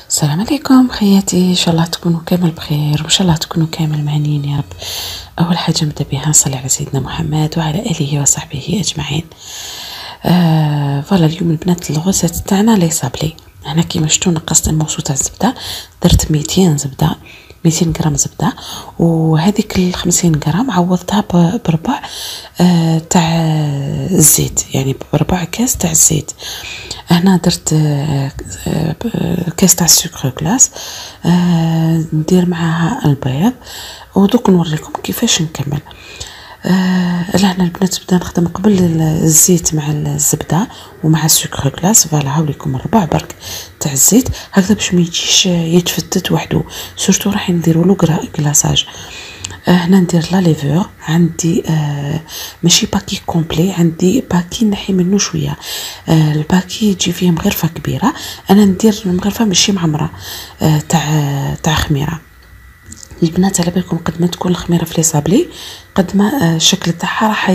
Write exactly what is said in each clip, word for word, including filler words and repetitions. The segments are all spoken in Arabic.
السلام عليكم خياتي، ان شاء الله تكونوا كامل بخير وان شاء الله تكونوا كامل مهنيين يا رب. اول حاجه نبدا بها نصلي على سيدنا محمد وعلى اله وصحبه اجمعين. آه فوالا اليوم البنات الغوصات تاعنا لي صابلي. هنا كيما شفتوا نقصت الموسو تاع الزبده، درت ميتين زبده، ميتين غرام زبده، وهذيك ال خمسين غرام عوضتها بربع آه تاع الزيت، يعني بربع كاس تاع الزيت. هنا درت كاس تاع السكر كلاس، آه ندير معاها البيض، ودوك نوريكم كيفاش نكمل. آه لهنا البنات بدا نخدم قبل الزيت مع الزبده ومع السكر كلاس. فوالا هاوليكم ربع برك تاع الزيت هكذا باش ما يجيش يتفتت وحده، سورتو راح نديروا له كلاصاج. آه هنا ندير لا ليفور، عندي آه ماشي باكي كومبلي، عندي باكي نحي منه شويه. آه الباكي يجي فيه مغرفه كبيره، انا ندير مغرفه ماشي معمره آه تاع تاع خميره. البنات على بالكم قد ما تكون الخميره في لي صابلي قد ما الشكل تاعها راح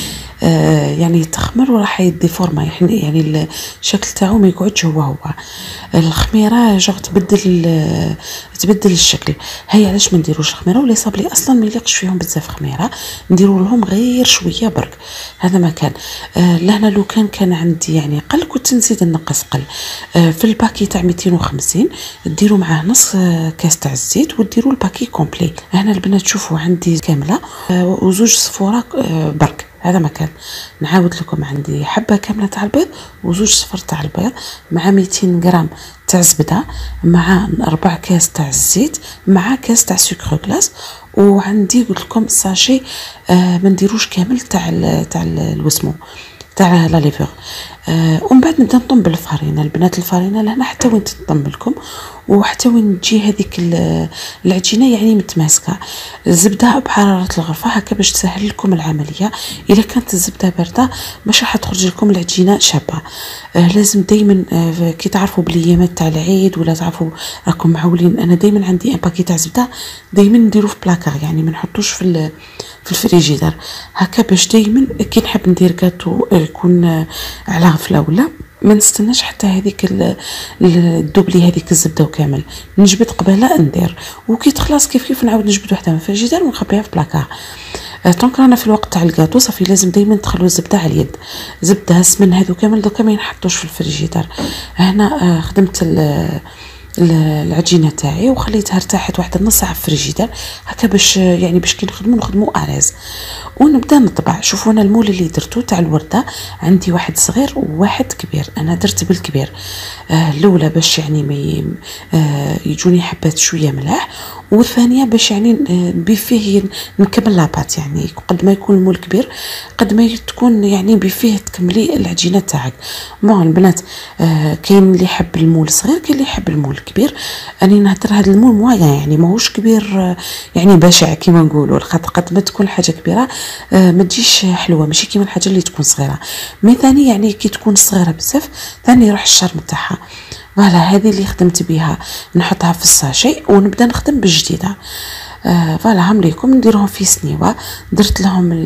يعني يتخمر وراح يديفورما، يعني الشكل تاعو ما يقعدش هو هو. الخميره جوغ تبدل تبدل الشكل. هي علاش ما نديروش الخميره، ولي صابلي اصلا ما يليقش فيهم بزاف خميره، نديروا لهم غير شويه برك. هذا ما كان آه لهنا لو كان كان عندي يعني قل كنت نزيد نقص قل. آه في الباكي تاع ميتين وخمسين ديروا معاه نص آه كاس تاع الزيت وديروا الباكي كومبلي. هنا البنات شوفوا عندي كامله آه وزوج صفوره آه برك. هذا مكان نعاود لكم، عندي حبه كامله تاع البيض وزوج صفر تاع البيض مع ميتين غرام تاع زبده مع ربع كاس تاع الزيت مع كاس تاع سكر كلاس، وعندي قلت لكم ساشي آه ما نديروش كامل تاع تاع الوسمو تاع لا ليفور. آه ومن بعد نبدا نطم بالفارينه. البنات الفارينه لهنا حتى وين تطم لكم وحتى وين تجي هذيك العجينه يعني متماسكه. الزبده بحراره الغرفه هكا باش تسهل لكم العمليه. اذا كانت الزبده بارده مش راح تخرج لكم العجينه شابه. آه لازم دائما آه كي تعرفوا بالايامات تاع العيد ولا تعرفوا راكم معولين، انا دائما عندي ان باكي تاع زبده دائما نديرو في بلاكار، يعني ما نحطوش في في الفريجيدر هكا باش دائما كي نحب ندير كاتو يكون على غفله ولا ما نستناش حتى هذيك الدوبلي هذيك الزبده وكامل، نجبد قبالها ندير وكي تخلص كيف كيف نعاود نجبد وحده من الفريجيدر ونخبيها في بلاكار. دونك رانا في الوقت تاع الكاطو صافي لازم دائما تخلوا الزبده على اليد، زبده سمن هذو كامل دوكا ما ينحطوش في الفريجيدر. هنا خدمت العجينه تاعي وخليتها ارتاحت واحد النص ساعه في الفريجيدر هكا باش يعني باش كي نخدموا نخدموا اريز ونبدا نطبع. شوفوا انا المول اللي درتو تاع الورده عندي واحد صغير وواحد كبير، انا درت بالكبير آه الاولى باش يعني ما آه يجوني حبات شويه ملاح، والثانيه باش يعني بفيه نكمل لاباط، يعني قد ما يكون المول كبير قد ما تكون يعني بفيه تكملي العجينه تاعك. بون البنات آه كاين اللي يحب المول صغير كاين اللي يحب المول كبير. اني نهضر هذا المول مويا يعني ماهوش كبير آه يعني بشع كيما نقولوا، خاطر قد ما تكون حاجه كبيره آه ما تجيش حلوه ماشي كيما الحاجه اللي تكون صغيره. مي ثاني يعني كي تكون صغيره بزاف ثاني يروح الشرم تاعها. فوالا هذه اللي خدمت بها، نحطها في الساشي ونبدا نخدم بالجديده. آه فوالا هم ليكم نديرهم في سنيوه. درت لهم ال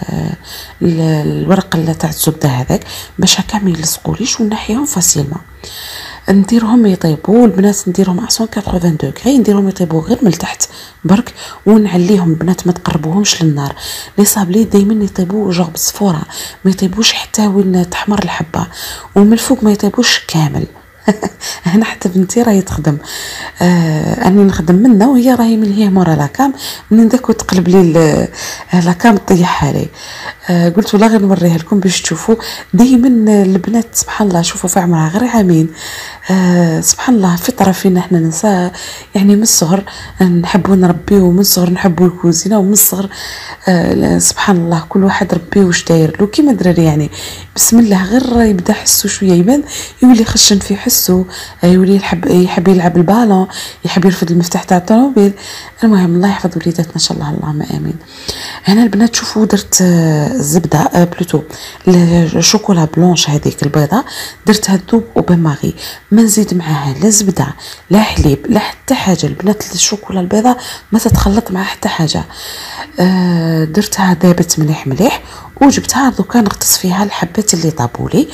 ال الورق تاع الزبده هذاك باش هكا ما يلصقوليش ونحيهم فاسيلمون. نديرهم يطيبوا البنات، نديرهم مية وثمانين دوغري، نديرهم يطيبوا غير من تحت برك ونعليهم. البنات ما تقربوهمش للنار، لي صابلي دائما يطيبوا جوغ بصفوره، ما يطيبوش حتى وين تحمر الحبه، ومن الفوق ما يطيبوش كامل. هنا حتى بنتي راهي تخدم آه اني نخدم منها وهي راهي من هي مورا لاكام من ذاك وتقلب لي لاكام طيحها لي. آه قلت والله غير نوريها لكم باش تشوفوا دائما البنات سبحان الله. شوفوا في عمرها غير عامين آه سبحان الله فطره فينا احنا نساء، يعني من الصغر نحبوا نربيو ومن الصغر نحبوا الكوزينه ومن الصغر آه سبحان الله كل واحد ربي واش داير له كيما دراري، يعني بسم الله غير يبدا حسو شويه يبان يولي خشن في حسو، يولي يحب يحب يلعب البالون، يحب يرفد المفتاح تاع الطوموبيل. المهم الله يحفظ وليداتنا ان شاء الله اللهم امين. هنا البنات شوفوا درت الزبده بلوتو الشوكولا بلونش هذيك البيضه درتها تذوب وبن ماغي، ما نزيد معاها لا زبده لا حليب لا حتى حاجه. البنات الشوكولا البيضه ما تتخلط مع حتى حاجه. آه درتها ذابت مليح مليح وجبتها دوكا نغطس فيها الحبات اللي طابولي.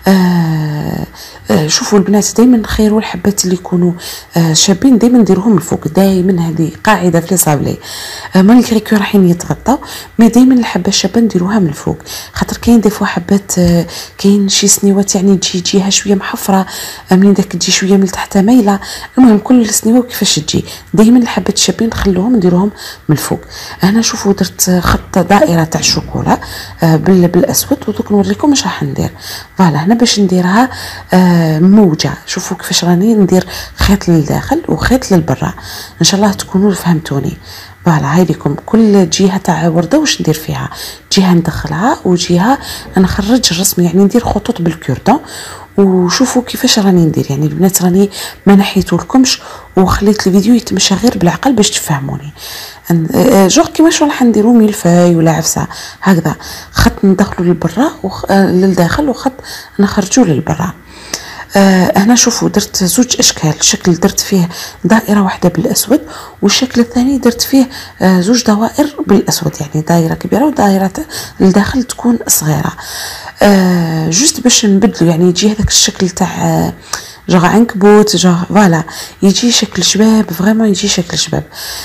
آه آه شوفوا البنات دائما نخيروا الحبات اللي يكونوا آه شابين دائما نديروهم الفوق، دائما هذه قاعده في لي صابلي. آه مالغري كو رايحين يتغطاو مي دائما الحبه الشابه نديروها من الفوق، خاطر كاين دي فوا حبات آه كاين شي سنيوات يعني تجي تجيها شويه محفره، آه منين داك تجي شويه من تحت مايله. المهم كل سنيوه وكيفاش تجي، دائما الحبات الشابين نخلوهم نديروهم من الفوق. هنا شوفوا درت خط دائره تاع الشوكولا آه بالاسود، ودوك نوريكم واش راح ندير. فوالا هنا باش نديرها آه موجه، شوفوا كيفاش راني ندير خيط للداخل وخيط للبرا، ان شاء الله تكونوا فهمتوني. فوالا هاي لكم كل جهه تاع ورده واش ندير فيها، جهه ندخلها وجهه نخرج الرسم، يعني ندير خطوط بالكوردون. وشوفوا كيفاش راني ندير، يعني البنات راني ما نحيتولكمش وخليت الفيديو يتمشى غير بالعقل باش تفهموني. جوغ كيفاش راح نديرو ميلفاي ولا عفسه هكذا، خط ندخلو للبرا وخ... للداخل وخط نخرجو للبرا. آه هنا شوفوا درت زوج اشكال، شكل درت فيه دائره واحده بالاسود، والشكل الثاني درت فيه آه زوج دوائر بالاسود، يعني دائره كبيره ودائره للداخل تكون صغيره. آه جوست باش نبدلو يعني يجي هذاك الشكل تاع آه جوغ عنكبوت، جوغ فوالا يجي شكل شباب، فريمون يجي شكل شباب.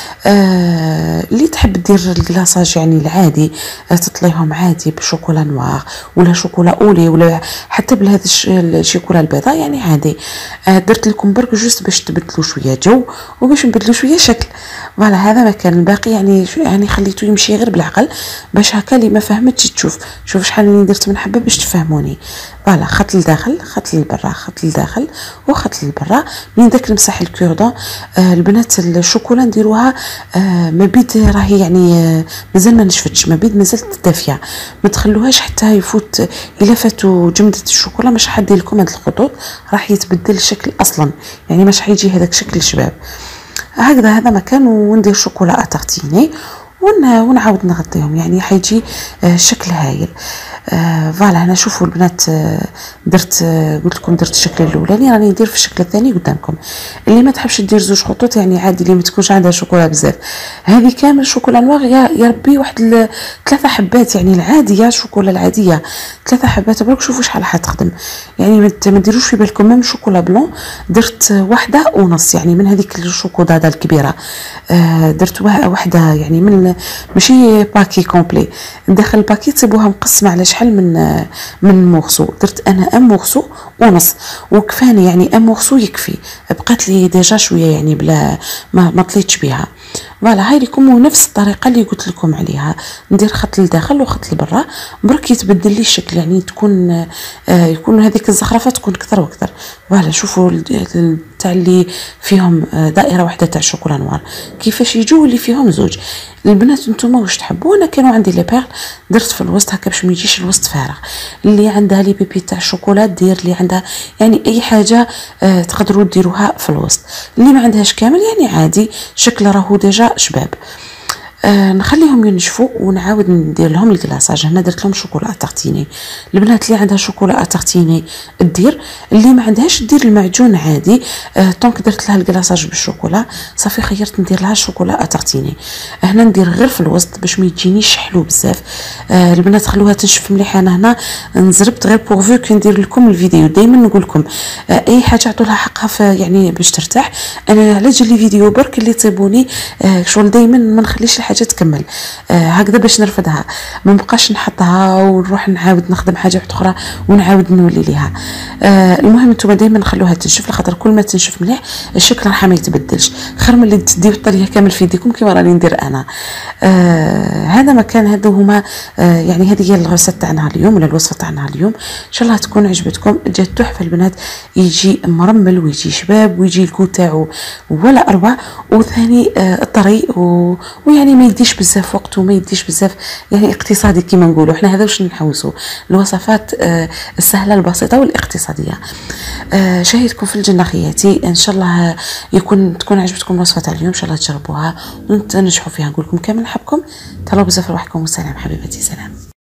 آه اللي تحب دير الكلاصاج يعني العادي آه تطليهم عادي بشوكولا نوار ولا شوكولا اولي ولا حتى بهذا الشوكولا البيضاء يعني عادي. آه درت لكم برك جوست باش تبدلوا شويه جو وباش نبدلوا شويه شكل. فوالا هذا ما كان، الباقي يعني يعني خليته يمشي غير بالعقل باش هكا اللي ما فهمتش تشوف. شوف شحال راني درت من حبه باش تفهموني. فوالا خط للداخل خط للبرا خط للداخل وخط للبرا. من داك نمسح الكوردون. آه البنات الشوكولا نديروها آه ما بيد راهي يعني آه مازال ما نشفتش، ما بيد مازالت دافيه، ما تخلوهاش حتى يفوت. الا فاتوا جمده الشوكولا مش حدير لكم هاد الخطوط، راح يتبدل الشكل اصلا، يعني مش حيجي هذاك شكل الشباب. هكذا هذا مكان، وندير شوكولا اتارتيني ونعاود نغطيهم، يعني حيجي آه شكل هايل. آه فوالا هنا شوفوا البنات آه درت آه قلت لكم درت الشكل الاولاني، راني ندير في الشكل الثاني قدامكم. اللي ما تحبش دير زوج خطوط يعني عادي، اللي ما تكونش عندها شوكولا بزاف. هذه كامل شوكولا نوار يا, يا ربي واحد ثلاثه حبات، يعني العاديه الشوكولا العاديه ثلاثه حبات برك. شوفوا شحال حتخدم، يعني ما ديروش في بالكم. ميم شوكولا بلون درت واحده ونص، يعني من هذيك الشوكولاته الكبيره آه درت واحده، يعني من ماشي باكي كومبلي، داخل الباكي تصيبوها مقسمه على شحال من من مورسو. درت انا ام مورسو ونص وكفاني، يعني ام مورسو يكفي، بقات لي ديجا شويه يعني بلا ما, ما طليتش بها. فوالا هاي لكم، ونفس الطريقه اللي قلت لكم عليها ندير خط للداخل وخط لبرا برك يتبدل لي الشكل، يعني تكون آه يكون هذيك الزخرفه تكون اكثر واكثر. فوالا شوفوا تاع اللي فيهم دائره واحده تاع شوكولا نوار كيفاش يجوا، اللي فيهم زوج. البنات نتوما واش تحبوا؟ انا كانوا عندي لي بيرل درت في الوسط هكا باش ما يجيش الوسط فارغ. اللي عندها لي بيبي تاع الشوكولا دير، اللي عندها يعني اي حاجه آه تقدروا ديروها في الوسط. اللي ما عندهاش كامل يعني عادي، شكل راهو ديجا شباب. آه نخليهم ينشفوا ونعاود ندير لهم الكلاصاج. هنا درت لهم شوكولا اتارتيني. البنات اللي عندها شوكولا اتارتيني دير، اللي ما عندهاش دير المعجون عادي. آه طونك درت لها الكلاصاج بالشوكولا صافي، خيرت ندير لها شوكولا اتارتيني. هنا ندير غير في الوسط باش ما يجينيش حلو بزاف. آه البنات خلوها تنشف مليح. انا هنا نزربت غير بورفو كي ندير لكم الفيديو. دائما نقول لكم آه اي حاجه عطوا لها حقها في يعني باش ترتاح. انا على جال لي فيديو برك اللي تصيبوني آه شغل دائما ما نخليش الحاجه تكمل آه هكذا باش نرفدها، ما نبقاش نحطها ونروح نعاود نخدم حاجه اخرى ونعاود نولي ليها. آه المهم نتوما دائما نخلوها تنشف، لخاطر كل ما تنشف مليح الشكل راح ما يتبدلش، خير من اللي تديو الطريه كامل في يديكم كيما راني ندير انا. آه هذا مكان، هذو هما آه يعني هذه هي الغرسه تاعنا اليوم ولا الوصفه تاعنا اليوم. ان شاء الله تكون عجبتكم. جات تحفه البنات، يجي مرمل ويجي شباب ويجي الكو تاعو ولا اروع، وثاني آه الطري ويعني ما يديش بزاف وقت وما يديش بزاف يعني اقتصادي كيما نقولوا احنا. هذا واش نحوسوا، الوصفات آه السهله البسيطه والاقتصاديه. آه شاهدكم في الجنه خياتي. ان شاء الله يكون تكون عجبتكم الوصفه تاع اليوم، ان شاء الله تجربوها وتنجحوا فيها. نقول لكم كامل نحبكم، تهلاو بزاف روحكم، والسلام حبيبتي، سلام.